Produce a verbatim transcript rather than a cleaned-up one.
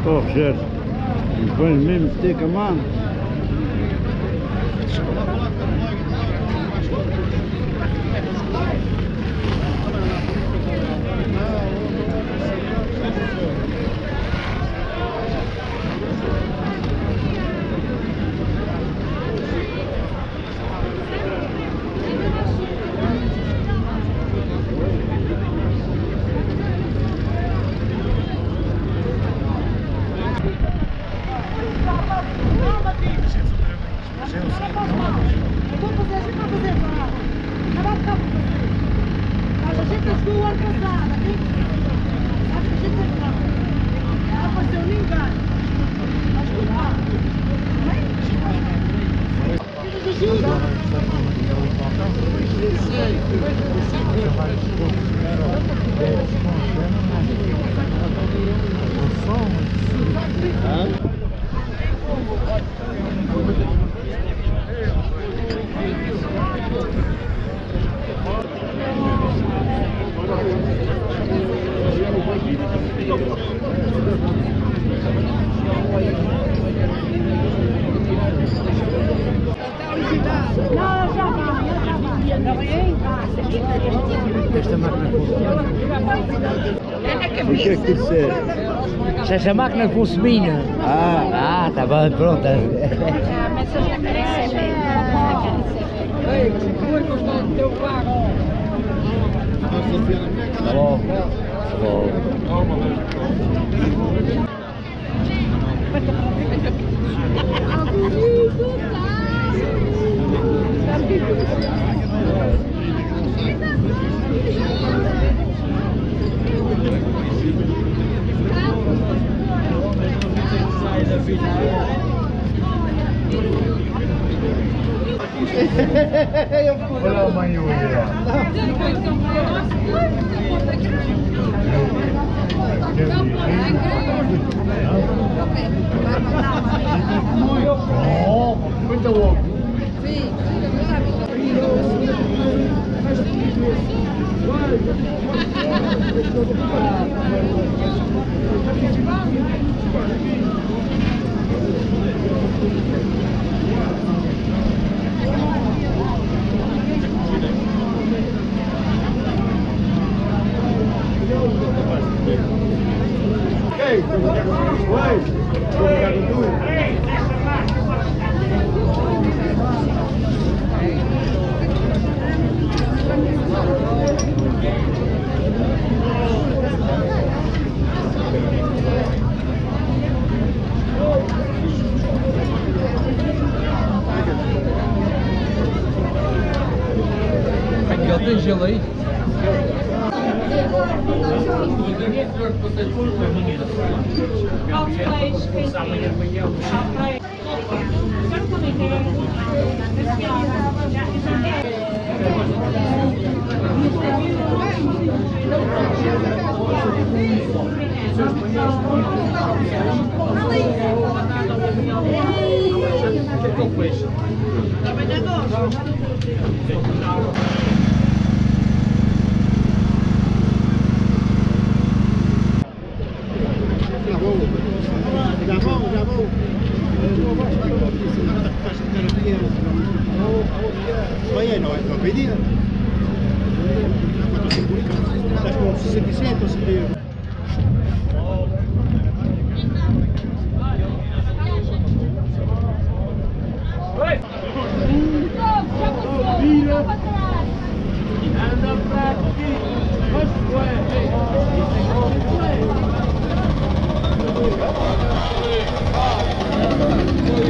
Toch, Gert. Je kunt met een dikke man. Esta máquina funciona. O que é que tu disseste? Se essa máquina fosse minha. Ah, Ah, tá bom, pronto. Tá bom. Tá bom. olha o manhã. Muito bom. Aqui tem gelo aí. Já vou, já vou. Vai aí, não é? Não pedia. Estás com sessenta e sete ou setenta e oito?